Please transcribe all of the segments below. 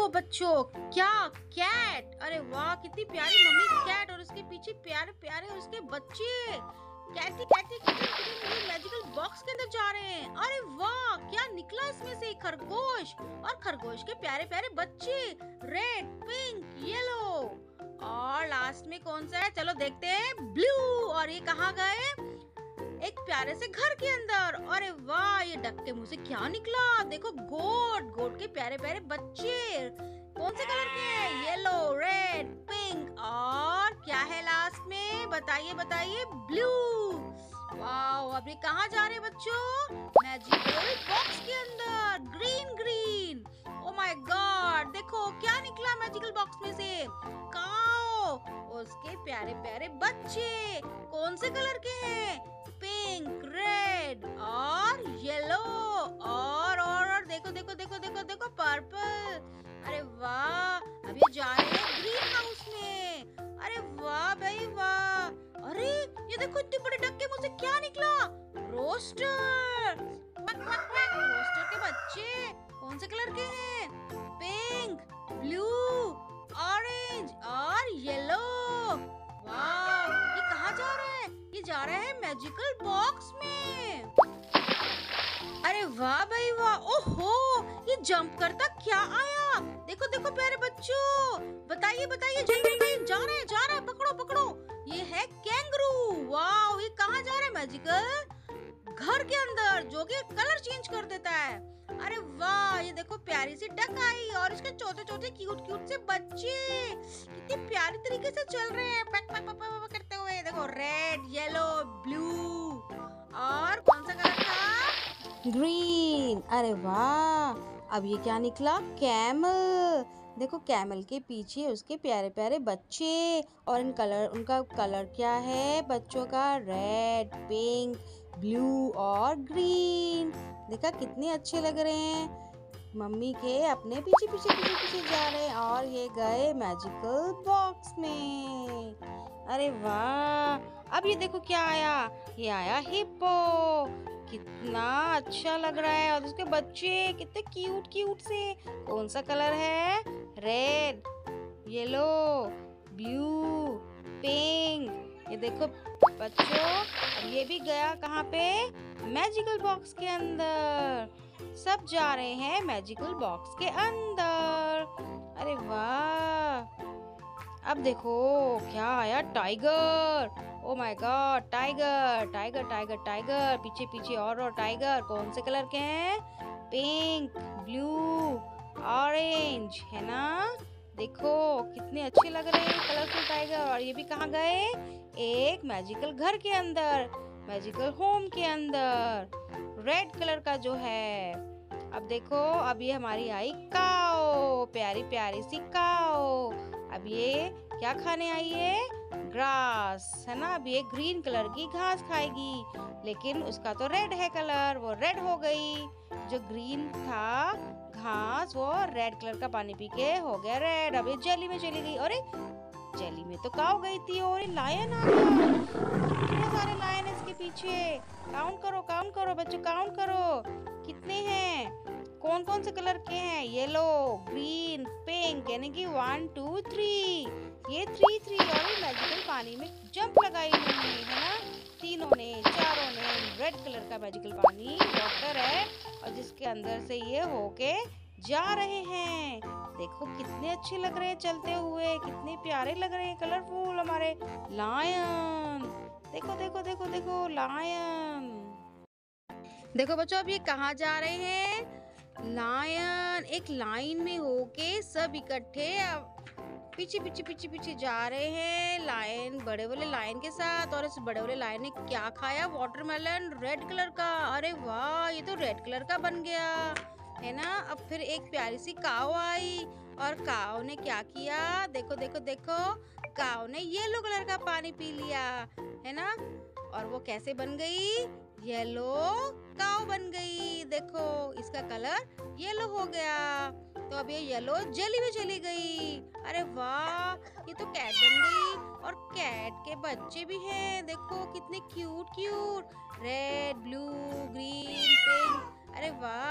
बच्चों, क्या कैट! अरे वाह, कितनी प्यारी मम्मी कैट और उसके पीछे प्यारे प्यारे उसके बच्चे कैटी कैटी किटन किटन ये मैजिकल बॉक्स के अंदर जा रहे हैं। अरे वाह, क्या निकला इसमें से? खरगोश और खरगोश के प्यारे प्यारे बच्चे, रेड, पिंक, येलो और लास्ट में कौन सा है? चलो देखते हैं, ब्लू। और ये कहाँ गए? एक प्यारे से घर के अंदर। अरे वाह, ये डक के मुंह से क्या निकला? देखो, गोट, गोट के प्यारे प्यारे बच्चे कौन से कलर के हैं? येलो, रेड, पिंक और क्या है लास्ट में? बताइए बताइए, ब्लू। वाह, अभी कहाँ जा रहे हैं बच्चों? मैजिकल बॉक्स के अंदर, green green. Oh my God, देखो क्या निकला मैजिकल बॉक्स में से? काऊ, उसके प्यारे प्यारे बच्चे कौन से कलर के हैं? पिंक, रेड और येलो और देखो देखो देखो देखो देखो, पर्पल। अरे वाह, अब ये जा रहे हैं ग्रीन हाउस में। अरे वाह भाई वाह। अरे ये देखो, इतने बड़े डक के मुंह से क्या निकला? रोस्टर। रोस्टर के बच्चे कौन से कलर के हैं? पिंक, ब्लू, ऑरेंज और येलो। वाह, ये कहाँ जा रहा है? ये जा रहा है मैजिकल बॉक्स में। अरे वाह भाई वाह। ओहो, ये जंप करता क्या आया? देखो देखो प्यारे बच्चों, बताइए बताइए, जल्दी बताइए। जा रहा है, पकड़ो पकड़ो। ये है कैंगरू। वाह, ये कहाँ जा रहा है? मैजिकल घर के अंदर, जो कि कलर चेंज कर देता है। अरे वाह, ये देखो प्यारी सी डक आई और इसके छोटे छोटे क्यूट क्यूट से बच्चे कितने प्यारी तरीके से चल रहे हैं, पक पक पक पक करते हुए। देखो, रेड, येलो, ब्लू और कौन सा कलर था? ग्रीन। अरे वाह, अब ये क्या निकला? कैमल। देखो, कैमल के पीछे उसके प्यारे प्यारे बच्चे और उनका कलर क्या है बच्चों का? रेड, पिंक, ब्लू और ग्रीन। देखा कितने अच्छे लग रहे हैं। मम्मी के अपने पीछे पीछे पीछे पीछे जा रहे हैं और ये गए मैजिकल बॉक्स में। अरे वाह, अब ये देखो क्या आया? ये आया हिप्पो। कितना अच्छा लग रहा है और उसके बच्चे कितने क्यूट क्यूट से। कौन सा कलर है? Red, yellow, blue, pink. ये देखो बच्चों, अब ये भी गया कहाँ पे? मैजिकल बॉक्स के अंदर। सब जा रहे हैं मैजिकल बॉक्स के अंदर। अरे वाह, अब देखो क्या आया? Tiger. Oh my God, tiger tiger tiger tiger, पीछे पीछे और टाइगर। कौन से कलर के हैं? पिंक, ब्लू, ऑरेंज, है ना? देखो कितने अच्छे लग रहे हैं कलरफुल टाइगर। और ये भी कहाँ गए? एक मैजिकल घर के अंदर, मैजिकल होम के अंदर, रेड कलर का जो है। अब देखो, अब ये हमारी आई काओ, प्यारी प्यारी सी काओ। अब ये क्या खाने आई है? ग्रास, है ना? अब ये ग्रीन कलर की घास खाएगी, लेकिन उसका तो रेड है कलर, वो रेड हो गई। जो ग्रीन था घास, वो रेड कलर का पानी पी के हो गया रेड। अब ये जेली में चली गई। अरे, जेली में तो काऊ गई थी और लायन आ गया। कितने सारे लायन इसके पीछे। काउंट करो बच्चों, काउंट करो कितने हैं, कौन कौन से कलर के हैं? येलो, ग्रीन, पिंक, यानी कि 1 2 3। ये 3 और ये मैजिकल पानी में जंप लगाई इन्होंने, है ना? तीनों ने, चारों ने। रेड कलर का मैजिकल पानी वाटर है और जिसके अंदर से ये होके जा रहे हैं। देखो कितने अच्छे लग रहे हैं चलते हुए, कितने प्यारे लग रहे हैं, कलरफुल हमारे लायन। देखो देखो देखो देखो, लायन। देखो बच्चों, अब ये कहाँ जा रहे हैं? लायन एक लाइन में होके सब इकट्ठे पीछे पीछे पीछे पीछे जा रहे हैं। लायन, बड़े वाले लायन के साथ। और इस बड़े वाले लायन ने क्या खाया? वाटरमेलन, रेड कलर का। अरे वाह, ये तो रेड कलर का बन गया, है ना? अब फिर एक प्यारी सी काऊ आई और काऊ ने क्या किया? देखो देखो देखो, काऊ ने येलो कलर का पानी पी लिया, है ना? और वो कैसे बन गई? येलो काऊ बन गई। देखो, इसका कलर येलो हो गया। तो अब ये येलो जेली में चली गई। अरे वाह, ये तो कैट बन गई और कैट के बच्चे भी हैं। देखो कितने cute cute, red, blue, green, pink. अरे वाह,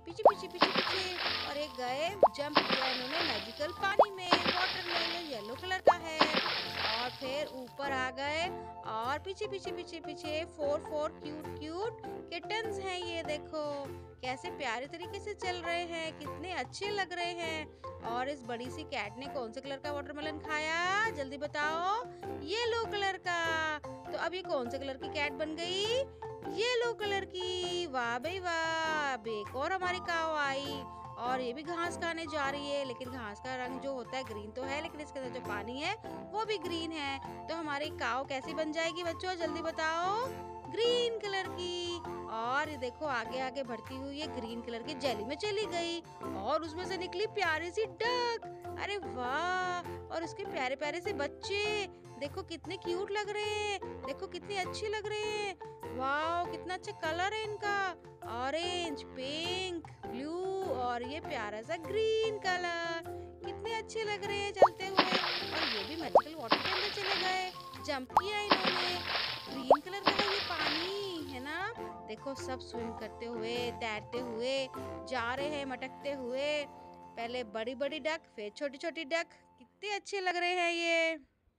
पीछे पीछे पीछे पीछे, और एक गए जंप किया इन्होंने मैजिकल पानी में, वाटर में, ये येलो कलर का है। और फिर ऊपर आ गए और पीछे पीछे पीछे पीछे 4 क्यूट क्यूट किटन्स हैं। ये देखो कैसे प्यारे तरीके से चल रहे हैं, कितने अच्छे लग रहे हैं। और इस बड़ी सी कैट ने कौन से कलर का वाटरमेलन खाया, जल्दी बताओ। येलो कलर का। तो अब ये कौन से कलर की कैट बन गई, येलो कलर की। वाह भाई वाह, एक और हमारी काऊ आई और ये भी घास खाने जा रही है, लेकिन घास का रंग जो होता है ग्रीन तो है, लेकिन इसके अंदर जो पानी है वो भी ग्रीन है। तो हमारी काऊ कैसी बन जाएगी बच्चों, जल्दी बताओ। ग्रीन कलर की। और ये देखो आगे आगे बढ़ती हुई ये ग्रीन कलर की जेली में चली गई और उसमें से निकली प्यारी सी डक। अरे वाह, और उसके प्यारे प्यारे से बच्चे देखो कितने क्यूट लग रहे हैं, देखो कितने अच्छे लग रहे हैं। वाह, कितना अच्छा कलर है इनका, ऑरेंज, पिंक, ब्लू और ये प्यारा सा ग्रीन कलर। कितने अच्छे लग रहे हैं चलते हुए। और ये भी मैजिकल वाटर के अंदर चले गए, जंप किया इन्होंने। ग्रीन कलर का ये पानी है ना, देखो सब स्विम करते हुए, तैरते हुए जा रहे हैं, मटकते हुए। पहले बड़ी बड़ी डक, फिर छोटी छोटी डक। कितने अच्छे लग रहे हैं ये।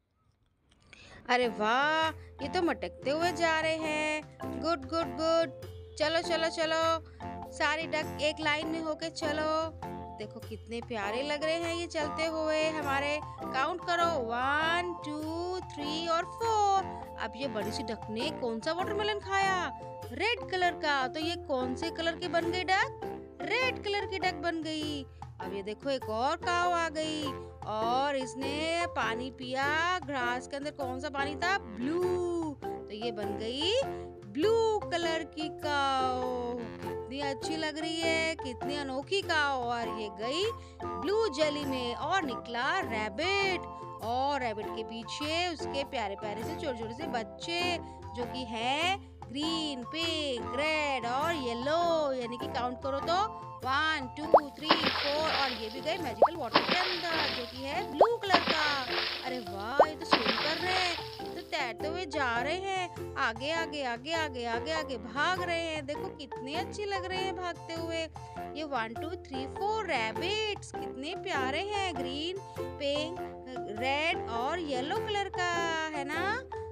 अरे वाह, ये तो मटकते हुए जा रहे हैं। Good good good. चलो चलो चलो, सारी डक एक लाइन में होके चलो। देखो कितने प्यारे लग रहे हैं ये चलते हुए हमारे। काउंट करो, 1 2 3 और 4। अब ये बड़ी सी डक ने कौन सा वाटरमेलन खाया, रेड कलर का। तो ये कौन से कलर की बन गई डक, रेड कलर की डक बन गई। अब ये देखो एक और काऊ आ गई और इसने पानी पिया। घास के अंदर कौन सा पानी था, ब्लू। तो ये बन गई ब्लू कलर की काऊ। कितनी अच्छी लग रही है, कितनी अनोखी काऊ। और ये गई ब्लू जेली में और निकला रैबिट। और रैबिट के पीछे उसके प्यारे प्यारे से छोटे छोटे से बच्चे जो कि हैं ग्रीन, पिंक, रेड और येलो। यानी कि काउंट करो तो 1 2 3 4। और ये भी गए मैजिकल वाटर के अंदर जो कि है ब्लू कलर का। अरे वाह, ये तो स्विम कर रहे हैं, तो तैरते हुए जा रहे हैं, आगे आगे आगे आगे आगे आगे भाग रहे हैं। देखो कितने अच्छे लग रहे हैं भागते हुए। ये 1 2 3 4 रैबिट्स कितने प्यारे हैं, ग्रीन, पिंक, रेड और येलो कलर का है ना।